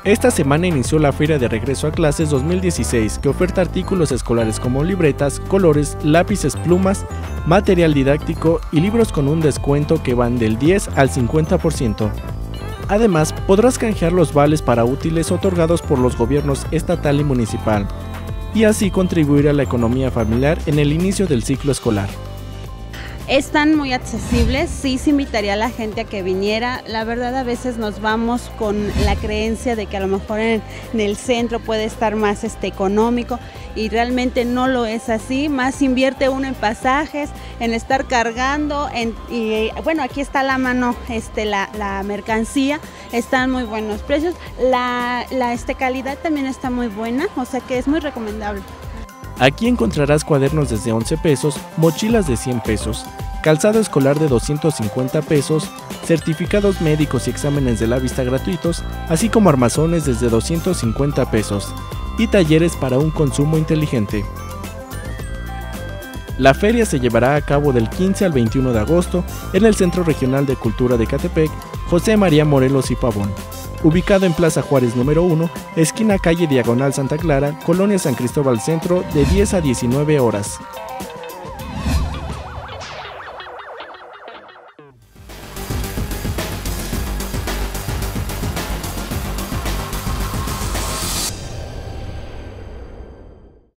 Esta semana inició la Feria de Regreso a Clases 2016, que oferta artículos escolares como libretas, colores, lápices, plumas, material didáctico y libros con un descuento que van del 10 al 50%. Además, podrás canjear los vales para útiles otorgados por los gobiernos estatal y municipal, y así contribuir a la economía familiar en el inicio del ciclo escolar. Están muy accesibles, sí se invitaría a la gente a que viniera. La verdad, a veces nos vamos con la creencia de que a lo mejor en el centro puede estar más económico, y realmente no lo es así. Más invierte uno en pasajes, en estar cargando, y bueno, aquí está a la mano la mercancía, están muy buenos precios, la calidad también está muy buena, o sea que es muy recomendable. Aquí encontrarás cuadernos desde 11 pesos, mochilas de 100 pesos, calzado escolar de 250 pesos, certificados médicos y exámenes de la vista gratuitos, así como armazones desde 250 pesos y talleres para un consumo inteligente. La feria se llevará a cabo del 15 al 21 de agosto en el Centro Regional de Cultura de Ecatepec, José María Morelos y Pavón, ubicado en Plaza Juárez número 1, esquina calle Diagonal Santa Clara, Colonia San Cristóbal Centro, de 10 a 19 horas.